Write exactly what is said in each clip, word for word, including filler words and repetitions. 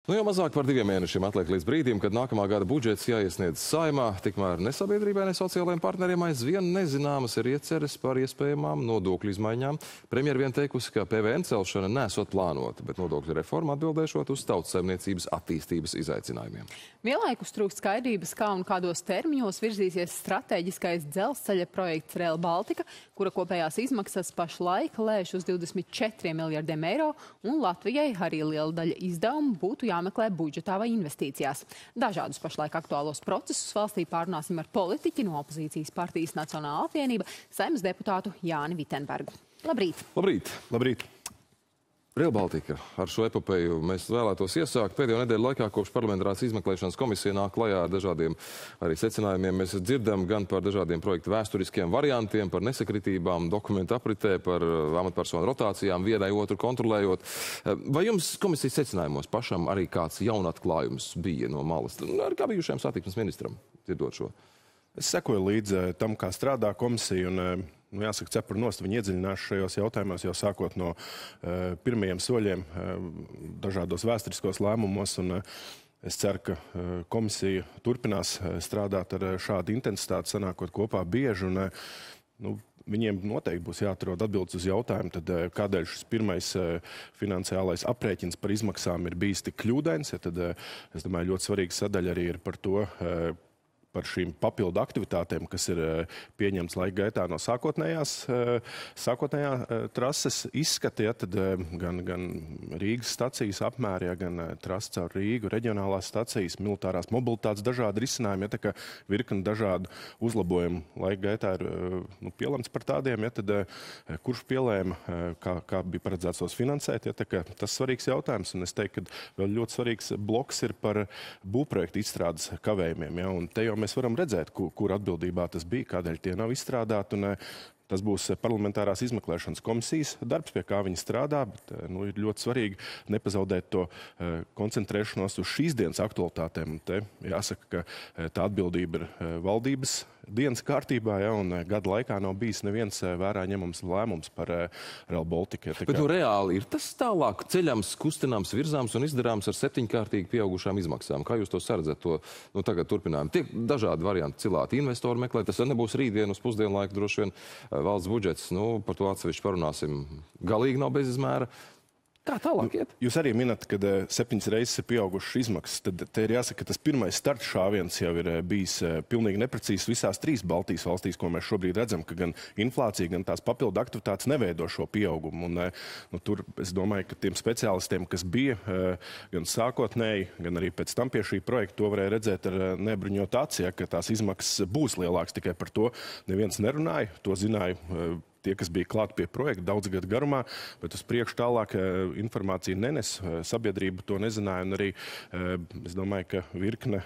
Nu, jau mazāk par diviem mēnešiem atliek līdz brīdim, kad nākamā gada budžets jāiesniedz Saeimā, tikmēr ne sabiedrībai, ne sociālajiem partneriem aizvien nezināmas ir ieceres par iespējamām nodokļu izmaiņām. Premjera vien teikusi, ka P V N celšana nesot plānota, bet nodokļu reforma atbildēšot uz tautsaimniecības attīstības izaicinājumiem. Vienlaikus trūkst skaidrības, kā un kādos termiņos virzīsies strateģiskais dzelzceļa projekts Rail Baltica, kura kopējās izmaksas pašlaik lēš uz divdesmit četriem miljardiem eiro, un Latvijai arī liela daļa izdevumu būtu jāmeklē budžetā vai investīcijās. Dažādus pašlaik aktuālos procesus valstī pārunāsim ar politiķi no opozīcijas partijas Nacionālā apvienība, Saeimas deputātu Jāni Vitenbergu. Labrīt! Labrīt! Labrīt! Rail Baltica. Ar šo epopeju mēs vēlētos iesākt. Pēdējo nedēļu laikā, kopš parlamentārās izmeklēšanas komisija nāk klajā ar dažādiem arī secinājumiem, mēs dzirdam gan par dažādiem projektu vēsturiskiem variantiem, par nesakritībām, dokumentu apritē, par amatpersonu rotācijām, vienai otru kontrolējot. Vai jums komisijas secinājumos pašam arī kāds jaunatklājums bija no malas? Ar kā bijušajam satiksmes ministram dzirdot šo? Es sekoju līdz tam, kā strādā komisija, un nu, jāsaka, cepuru nost viņi iedziļinās šajos jautājumos jau sākot no uh, pirmajiem soļiem uh, dažādos vēsturiskos lēmumos. Un, uh, es ceru, ka uh, komisija turpinās uh, strādāt ar uh, šādu intensitāti, sanākot kopā bieži. Un, uh, nu, Viņiem noteikti būs jāatrod atbildes uz jautājumu, tad uh, kādēļ šis pirmais uh, finansiālais aprēķins par izmaksām ir bijis tik kļūdains. Ja, tad, uh, es domāju, ļoti svarīga sadaļa arī ir par to, uh, par šīm papildu aktivitātēm, kas ir pieņemts laika gaitā no sākotnējās, sākotnējā trases izskata, ja, tad gan, gan Rīgas stacijas apmēri, ja, gan trasa caur Rīgu, reģionālās stacijas, militārās mobilitātes, dažādi risinājumi, ja, tā kā virkni dažādu uzlabojumu laika gaitā ir nu, pielemts par tādiem, ja, tad kurš pielēma, kā, kā bija paredzēts tos finansēt, ja, tā kā tas svarīgs jautājums, un es teiktu, ka vēl ļoti svarīgs bloks ir par būvprojektu izstrādes kavējumiem, ja, un te jau mēs varam redzēt, kur, kur atbildībā tas bija, kādēļ tie nav izstrādāti. Un, tas būs parlamentārās izmeklēšanas komisijas darbs, pie kā viņi strādā, bet nu, ir ļoti svarīgi nepazaudēt to uh, koncentrēšanos uz šīs dienas aktualitātēm. Te jāsaka, ka uh, tā atbildība ir uh, valdības dienas kārtībā, ja, un uh, gada laikā nav bijis neviens uh, vērā ņemams lēmums par uh, Rail Baltica. Bet nu, reāli ir tas tālāk ceļams, kustināms, virzāms un izdarāms ar septiņkārtīgi pieaugušām izmaksām. Kā jūs to saredzat, to nu, tagad turpinājumu? Tiek dažādi varianti cilāti investori meklē, tas nebūs rītdien uz pusdienu laiku droši vien. Valsts budžets, nu, par to atsevišķi parunāsim, galīgi nav bez izmēra. Kā tālāk iet? Jūs arī minat, ka uh, septiņas reizes ir pieaugušas izmaksas. Tad te ir jāsaka, ka tas pirmais starta šāviens jau ir uh, bijis uh, pilnīgi neprecīzs visās trīs Baltijas valstīs, ko mēs šobrīd redzam, ka gan inflācija, gan tās papildu aktivitātes neveido šo pieaugumu. Un, uh, nu, tur es domāju, ka tiem speciālistiem, kas bija uh, gan sākotnēji, gan arī pēc tam pie šī projekta, to varēja redzēt ar uh, nebruņot aci, ja, ka tās izmaksas būs lielākas, tikai par to neviens nerunāja, to zināja uh, tie, kas bija klāt pie projekta daudz gadu garumā, bet uz priekšu tālāk informācija nenes, sabiedrība to nezināja, un arī es domāju, ka virkne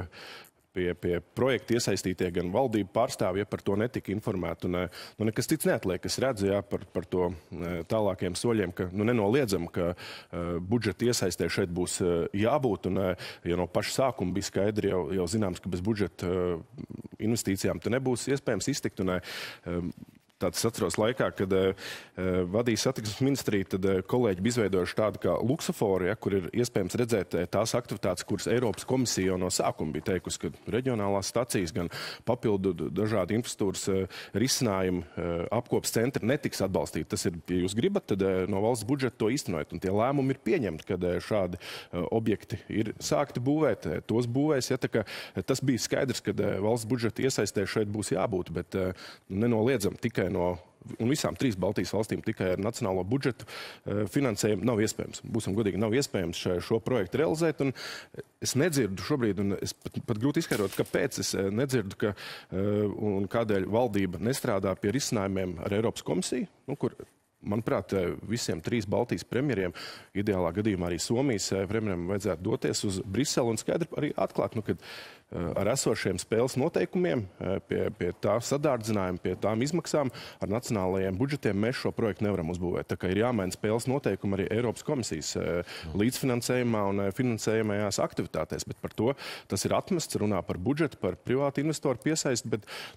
pie, pie projekta iesaistītie gan valdību pārstāvji, ja par to netika informēti. Un, nu, nekas cits neatliek, es redzu, ja, par, par to tālākiem soļiem, ka nu, nenoliedzam, ka uh, budžeta iesaistē šeit būs uh, jābūt, un uh, ja no paša sākuma bija skaidri jau, jau zināms, ka bez budžeta uh, investīcijām te nebūs iespējams iztikt. Un, uh, Tāds atceros laikā, kad uh, vadīja satiksmes ministrija, tad uh, kolēģi bija izveidojuši tādu kā luksuforu, ja, kur ir iespējams redzēt uh, tās aktivitātes, kuras Eiropas komisija jau no sākuma bija teikusi, ka reģionālās stacijas, gan papildu dažādi infrastruktūras uh, risinājumi, uh, apkopas centri netiks atbalstīti. Tas ir, ja jūs gribat, tad uh, no valsts budžeta to īstenojat, un tie lēmumi ir pieņemti, kad uh, šādi uh, objekti ir sākti būvēt, uh, tos būvēs. Ja, tā, ka, uh, tas bija skaidrs, ka uh, valsts budžeta iesaistē šeit būs jābūt, bet uh, nenoliedzam tikai no, un visām trīs Baltijas valstīm tikai ar nacionālo budžetu uh, finansējumu nav iespējams. Būsim godīgi, nav iespējams šo, šo projektu realizēt, un es nedzirdu šobrīd, un es pat, pat grūti izskaidrot, kāpēc es nedzirdu, ka, uh, un kādēļ valdība nestrādā pie risinājumiem ar Eiropas komisiju, nu, kur, manuprāt, visiem trīs Baltijas premjeriem, ideālā gadījumā arī Somijas premjeriem vajadzētu doties uz Briseli un skaidri arī atklāt, nu, kad ar esošiem spēles noteikumiem, pie, pie tā sadārdzinājuma, pie tām izmaksām ar nacionālajiem budžetiem mēs šo projektu nevaram uzbūvēt. Tā kā ir jāmaina spēles noteikumi arī Eiropas komisijas līdzfinansējumā un finansējumajās aktivitātēs, bet par to tas ir atmests, runā par budžetu, par privātu investoru piesaisti, bet nu,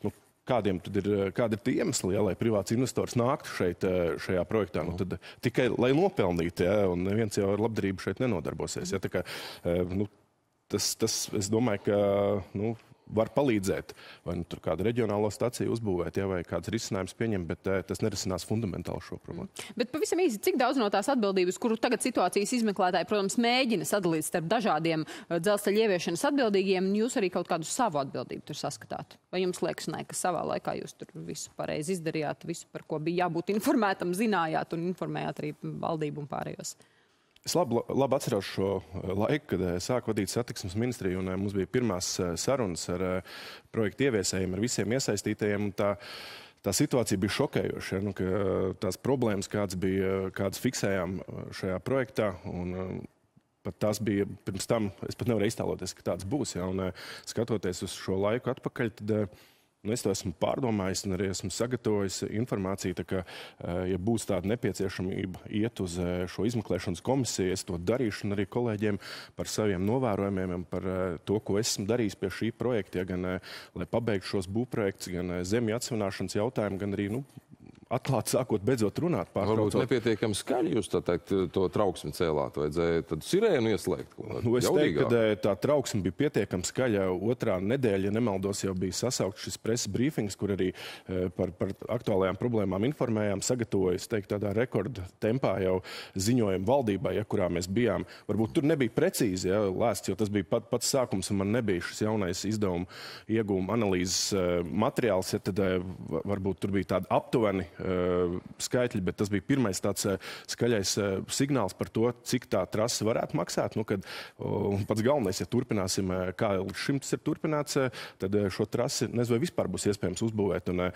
kādiem tad ir, kādi ir tie iemesli, ja, lai privāts investors nāktu šeit, šajā projektā. Nu, tad tikai, lai nopelnītu, ja, un neviens jau ar labdarību šeit nenodarbosies. Ja, tā kā, nu, tas, tas, es domāju, ka, nu, var palīdzēt, vai nu tur kādu reģionālo staciju uzbūvēt, ja, vai kāds risinājums pieņemt, bet eh, tas nerisinās fundamentāli šo problēmu. Bet pavisam īsi, cik daudz no tās atbildības, kuru tagad situācijas izmeklētāji, protams, mēģina sadalīt starp dažādiem dzelzceļa ieviešanas atbildīgiem, jūs arī kaut kādu savu atbildību tur saskatāt? Vai jums liekas, ne, ka savā laikā jūs tur visu pareizi izdarījāt, visu, par ko bija jābūt informētam, zinājāt un informējāt arī valdību un pārējos? Es labi, labi atceros šo laiku, kad sāku vadīt satiksmes ministriju, un mums bija pirmās sarunas ar projektu ieviesējiem, ar visiem iesaistītajiem. Tā, tā situācija bija šokējoša, nu, ka tās problēmas, kādas, bija, kādas fiksējām šajā projektā, un pat tās bija pirms tam, es pat nevaru iztēloties, ka tāds būs. Ja, un skatoties uz šo laiku atpakaļ, tad nu, es to esmu pārdomājis un arī esmu sagatavojis informāciju, tā ka, ja būs tāda nepieciešamība iet uz šo izmeklēšanas komisiju, es to darīšu un arī kolēģiem par saviem novērojumiem, par to, ko esmu darījis pie šī projekta, ja, gan lai pabeigtu šos būvprojektus, gan zemju atsevināšanas jautājumu, gan arī, nu, atklāt sākot beidzot runāt. Varbūt nepietiekami skaļi jūs tā teikt, to trauksmi cēlāt, vajadzēja tad sirēnu ieslēgt? Nu, es teiktu, ka tā trauksme bija pietiekami skaļa. Otrā nedēļa, ja nemaldos, jau bija sasaukt šis preses brīfings, kur arī par, par aktuālajām problēmām informējām, sagatavojas, teikt, tādā rekorda tempā jau ziņojumu valdībai, ja, kurā mēs bijām. Varbūt tur nebija precīzi, ja, lēsts, jo tas bija pat, pats sākums, un man nebija šis jaunais izdevumu iegūma analīzes materiāls, ja, tad varbūt tur bija tāda aptuveni skaitļi, bet tas bija pirmais tāds skaļais signāls par to, cik tā trasa varētu maksāt. Nu, kad, un pats galvenais, ja turpināsim, kā līdz šim tas ir turpināts, tad šo trasi, nezinu, vai vispār būs iespējams uzbūvēt. Un,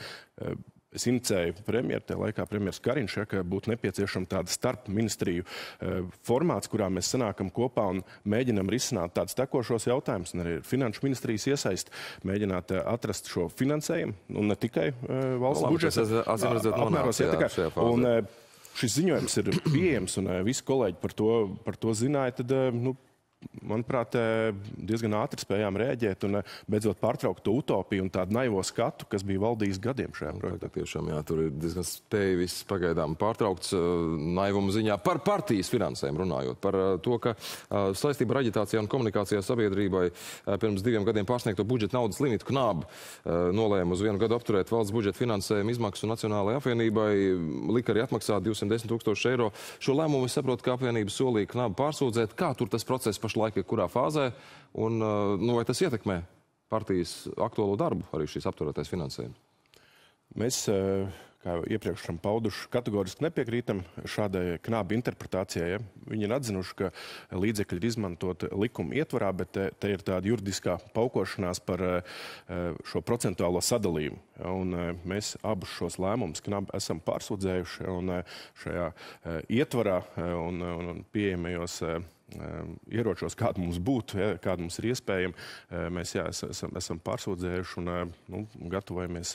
es inicēju premjeru, tajā laikā premjers Kariņš, ja, ka būtu nepieciešama tāda starp ministriju formāts, kurā mēs sanākam kopā un mēģinam risināt tādus tekošos jautājumus, un arī finanšu ministrijas iesaist, mēģināt atrast šo finansējumu, un ne tikai valsts Labi, budžeta apmēros. Ja, kā, un šis ziņojums ir pieejams, un visi kolēģi par to, par to zināja, tad, nu, manuprāt, diezgan ātri spējām rēģēt un beidzot pārtraukt to utopiju un tādu naivo skatu, kas bija valdījis gadiem šajā projektā. Tiešām, jā, tur ir diezgan spēja viss pagaidām pārtraukts naivuma ziņā par partijas finansēm runājot, par to, ka saistība ar aģitācijā un komunikācijā sabiedrībai pirms diviem gadiem pārsniegto budžeta naudas limitu Knab nolēma uz vienu gadu apturēt valsts budžeta finansējumu izmaksu Nacionālajai apvienībai, lika arī atmaksāt divsimt desmit tūkstoši eiro. Šo lēmumu es saprotu, ka apvienība solīja Knab pārsūdzēt. Kā tur tas process pašlaik ir kurā fāzē, un nu, vai tas ietekmē partijas aktuālo darbu, arī šīs apturētais finansējums? Mēs, kā iepriekš esam pauduši, kategoriski nepiekrītam šādai Knaba interpretācijai. Ja? Viņi ir atzinuši, ka līdzekļi ir izmantot likuma ietvarā, bet te, te ir tāda juridiskā paukošanās par šo procentuālo sadalījumu. Ja? Un mēs abus šos lēmumus Knaba esam pārsūdzējuši, un šajā ietvarā un, un, un pieejamajos ieročos, kāda mums būtu, ja, kāda mums ir iespējama. Mēs jā, esam, esam pārsūdzējuši un nu, gatavojamies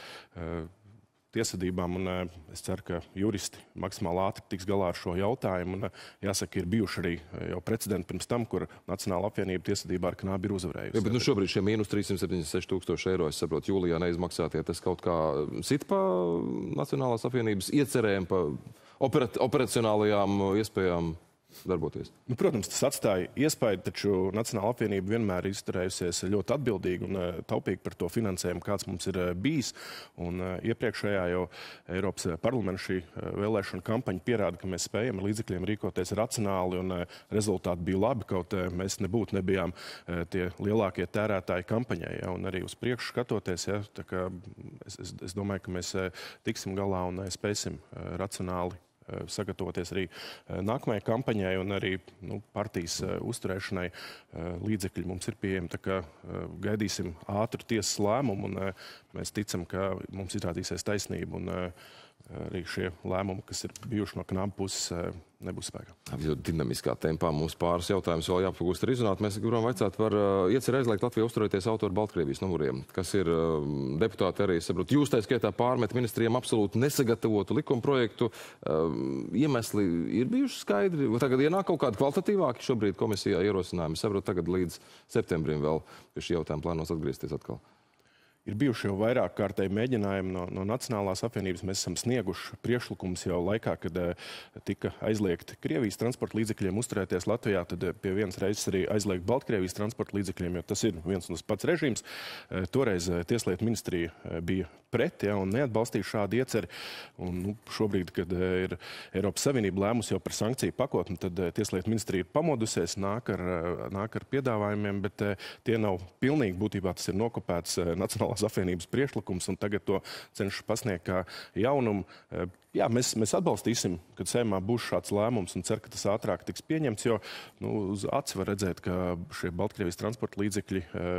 tiesvedībām. Un es ceru, ka juristi maksimāli ātri tiks galā ar šo jautājumu. Un, jāsaka, ir bijuši arī jau precedenti pirms tam, kur Nacionāla apvienība tiesvedībā ar Knabi ir uzvarējusi. Ja, bet nu šobrīd šie mīnus trīssimt septiņdesmit seši tūkstoši eiro, es saprotu, jūlijā neizmaksātie, tas kaut kā sit pa Nacionālās apvienības iecerēm, pa operat operacionālajām iespējām darboties? Nu, protams, tas atstāja iespēju, taču Nacionāla apvienība vienmēr ir izturējusies ļoti atbildīgi un taupīgi par to finansējumu, kāds mums ir bijis. Un iepriekšējā jau Eiropas parlamenta šī vēlēšana kampaņa pierāda, ka mēs spējam ar līdzekļiem rīkoties racionāli, un rezultāti bija labi, kaut mēs nebūtu nebijām tie lielākie tērētāji kampaņai. Ja, un arī uz priekšu skatoties, ja, tā kā es, es, es domāju, ka mēs tiksim galā un spēsim racionāli sagatavoties arī nākamajai kampaņai, un arī nu, partijas uzturēšanai līdzekļi mums ir pieejami. Tā kā gaidīsim ātru tiesas lēmumu, un mēs ticam, ka mums izrādīsies taisnība, un arī šie lēmumi, kas ir bijuši no Knaba puses, nebūs spēkā. Ļoti dinamiskā tempā mums pāris jautājumus vēl jāpagūst arī izrunāt. Mēs gribam vaicāt par uh, ieceru aizliegt Latviju uzturēties autoru Baltkrievijas numuriem, kas ir uh, deputāti arī, saprot, jūs tā skaitā pārmet ministriem absolūti nesagatavotu likuma projektu. Uh, iemesli ir bijuši skaidri? Tagad ienāk kaut kādi kvalitatīvāki šobrīd komisijā ierosinājumi. Saprot, tagad līdz septembrim vēl pie šī jautājuma plānos atgriezties atkal. Ir bijuši jau vairāk kārtēji mēģinājumi no, no Nacionālās apvienības. Mēs esam snieguši priekšlikumus jau laikā, kad uh, tika aizliegti Krievijas transporta līdzekļiem uzturēties Latvijā, tad uh, pie vienas reizes arī aizliegt Baltkrievijas transporta līdzekļiem, jo tas ir viens un tas pats režīms. Uh, toreiz uh, Tieslietu ministrija uh, bija pret, ja, un neatbalstīja šādu ieceri. Un, nu, šobrīd, kad uh, ir Eiropas Savienība lēmusi jau par sankciju pakotni, tad uh, Tieslietu ministrija ir pamodusies, nāk ar, uh, nāk ar piedāvājumiem, bet uh, tie nav pilnīgi. Būtībā tas ir nokopēts uh, Nacionālās apvienības priekšlikums, un tagad to cenšas pasniegt kā jaunumu. Jā, mēs, mēs atbalstīsim, kad Saeimā būs šāds lēmums, un ceru, ka tas ātrāk tiks pieņemts, jo nu, uz aci var redzēt, ka šie Baltkrievijas transporta līdzekļi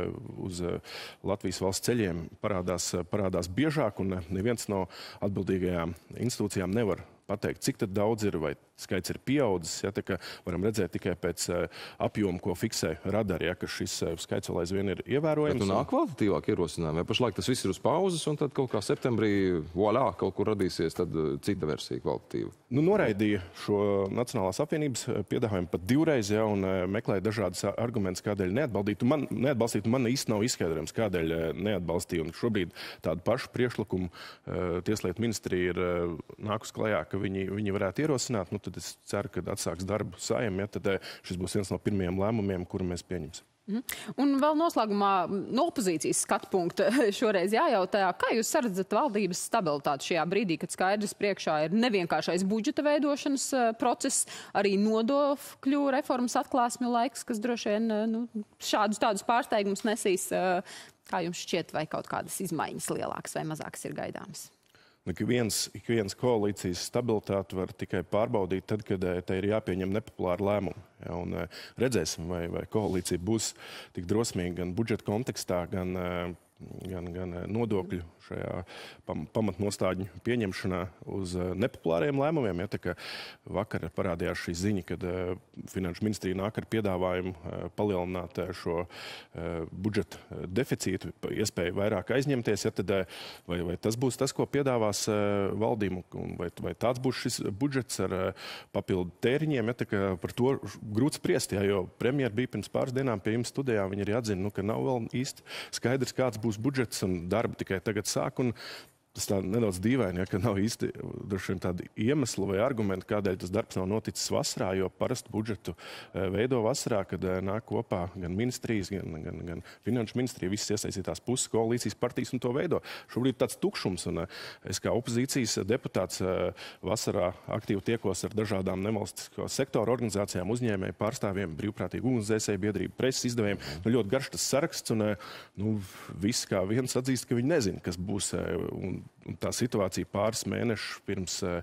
uz Latvijas valsts ceļiem parādās, parādās biežāk, un neviens no atbildīgajām institūcijām nevar pateikt, cik tad daudz ir, vai skaits ir pieaudzis. Ja, tā kā varam redzēt tikai pēc uh, apjoma, ko fiksē radari, ja, ka šis uh, skaits vēl aizvien ir ievērojams. Bet nu nāk kvalitatīvāk ierosinājumi, vai pašlaik tas viss ir uz pauzes, un tad kaut kā septembrī, voilā, kaut kur radīsies tad uh, cita versija kvalitatīva? Nu, noraidīja šo Nacionālās apvienības piedāvājumu pat divreiz, ja, un uh, meklēja dažādas argumentus, kādēļ neatbalstītu. Man, neatbalstītu. Man īsti nav izskaidrojams, kādēļ uh, neatbalstīja. Un šobrīd tādu pašu priekšlikumu uh, Tieslietu ministrija ir uh, nākus klajā, ka viņi, viņi varētu ierosināt, nu, tad es ceru, ka atsāks darbu Saeima, ja, tad šis būs viens no pirmajiem lēmumiem, kuru mēs pieņemsim. Mm. Un vēl noslēgumā no opozīcijas skatu punkta šoreiz jājautā, kā jūs saredzat valdības stabilitāti šajā brīdī, kad skaidrs priekšā ir nevienkāršais budžeta veidošanas process, arī nodokļu reformas atklāsmju laiks, kas droši vien nu, šādus tādus pārsteigumus nesīs. Kā jums šķiet, vai kaut kādas izmaiņas lielākas vai mazākas ir gaidāmas? Ik viens, ik viens koalīcijas stabilitāti var tikai pārbaudīt tad, kad te ir jāpieņem nepopulāri lēmumi. Ja, un redzēsim, vai, vai koalīcija būs tik drosmīga gan budžeta kontekstā, gan, gan, gan nodokļu šajā pam, pamatnostādņu pieņemšanā uz nepopulāriem lēmumiem. Ja, tā kā vakar parādījās šī ziņa, kad uh, Finanšu ministrija nāk ar piedāvājumu uh, palielināt uh, šo uh, budžeta deficītu, iespēju vairāk aizņemties, ja, tad, uh, vai, vai tas būs tas, ko piedāvās uh, valdība, un vai, vai tāds būs šis budžets ar uh, papildu tēriņiem. Ja, tā kā par to grūti spriest, ja, jo premjera bija pirms pāris dienām pie jums studijā, viņi arī atzina, nu, ka nav vēl īsti skaidrs, kāds būs budžets, un darba tikai tagad sāk, un tas tā nedaudz dīvaini, ja, ka nav īsti droši vien tādi iemesli vai argumenti, kādēļ tas darbs nav noticis vasarā, jo parasti budžetu veido vasarā, kad nāk kopā gan ministrijas, gan, gan, gan finanšu ministrija, visas iesaistītās puses, koalīcijas partijas un to veido. Šobrīd tāds tukšums, un es kā opozīcijas deputāts vasarā aktīvi tiekos ar dažādām nevalstisko sektoru organizācijām, uzņēmēju pārstāvjiem, brīvprātīgu ugunsdzēsēju biedrību, preses izdevējiem. Nu, ļoti garš tas saraksts, un nu, viss kā viens atzīst, ka viņi nezina, kas būs. Un, Un tā situācija pāris mēnešus pirms uh,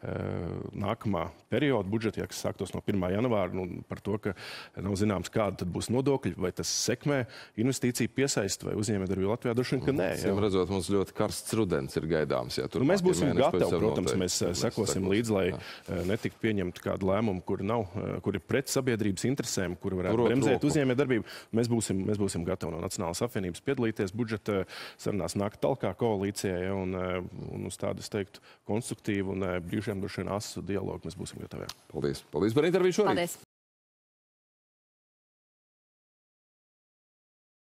nākamā perioda budžeta, ja, kas sāktos no pirmā janvāra, nu, par to, ka nav zināms, kāda tad būs nodokļi, vai tas sekmē investīciju piesaist, vai uzņēmējdarbību Latvijā, droši vien, ka nē. Cim redzot, mums ļoti karsts rudens ir gaidāms. Ja, nu, mēs būsim gatavi, protams, mēs sekosim līdzi, lai jā. netiktu pieņemti kādu lēmumu, kuri nav, kuri ir pret sabiedrības interesēm, kuri varētu Turot bremzēt roku. Uzņēmējdarbību. Mēs būsim, mēs būsim gatavi no Nacionālās apvienības piedalīties budžeta sarunās, nākt talkā koalīcijai, ja, un un uz tādu, es teiktu, konstruktīvu un brīžiem droši vien asu dialogu mēs būsim gatavi. Paldies. Paldies par interviju šorīt. Paldies.